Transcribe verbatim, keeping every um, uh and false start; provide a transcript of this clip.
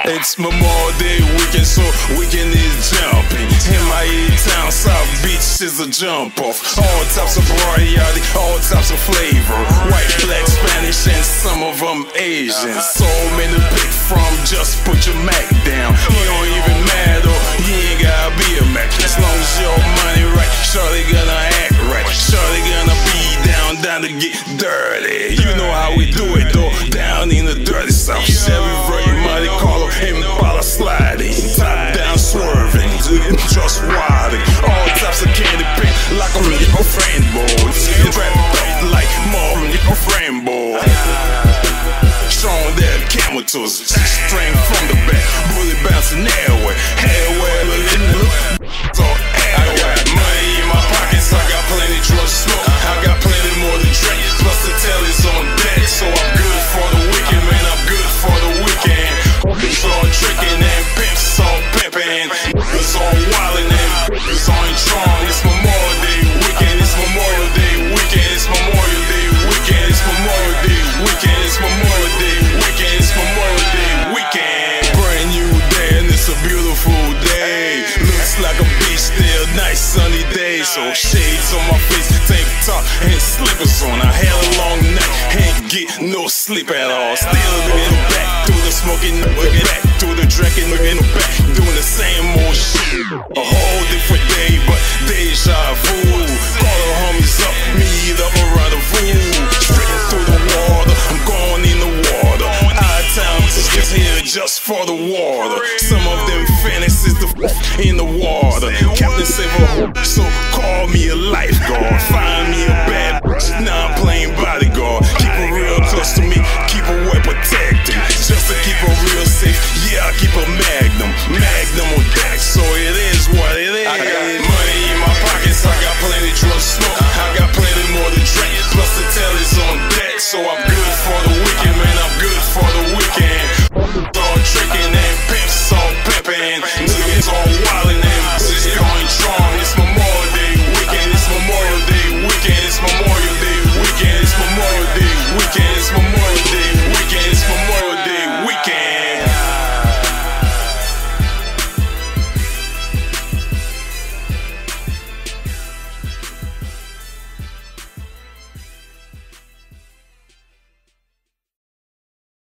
It's Memorial Day weekend, so weekend is jumping. In my town, South Beach is a jump off. All types of variety, all types of flavor. White, black, Spanish, and some of them Asian. So many to pick from, just put your Mac down. You don't even matter, you ain't gotta be a Mac. As long as your money right, sure they gonna act right. Sure they gonna be down, down to get dirty. You know how we do it though, down in the dirty South. Chevy Ray, Monte Carlo, Impala sliding, top down swerving, just wilding. All types of candy paint, like a little friend boy. Trap back like more little friend boy. Showing their camel toes, six string from the back, bullet bouncing airway, airway, so airway. I got money in my pockets, I got plenty drugs smoke, I got plenty more to drink, plus the telly's on deck, so I'm good for the weekend, man, I'm good for the weekend. It's all tricking and pimps on pimping, it's all wildin' and it's on Tron. It's Memorial Day weekend, it's Memorial Day weekend, it's Memorial Day weekend, it's Memorial Day weekend, it's Memorial Day weekend, it's Memorial Day weekend. Brand new day and it's a beautiful day. Looks like a beach still, nice sunny day. So shades on my face, tank top and slippers on. I had a long night, ain't get no sleep at all. Still looking back through the smoking, looking back through the drinking, looking back, doing the same old shit. A whole different day, but deja vu. Call the homies up, meet up around the food. Straight through the water, I'm going in the water. Our town is here just for the water. Some of them fantasies the in the water. Captain Silver, so call me a lifeguard. Find me a bad bitch, now I'm playing bodyguard.